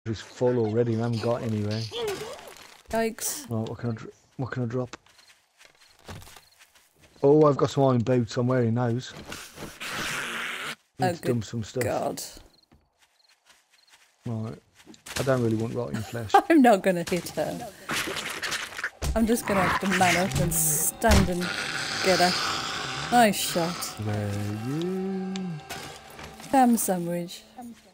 It's full already. I haven't got anywhere. Yikes. Right, what can I drop? Oh, I've got some iron boots. I'm wearing those. Need to dump some stuff. God. Right. I don't really want rotting flesh. I'm not going to hit her. I'm just going to have to man up and stand and get her. Nice shot. Where are you? Ham sandwich.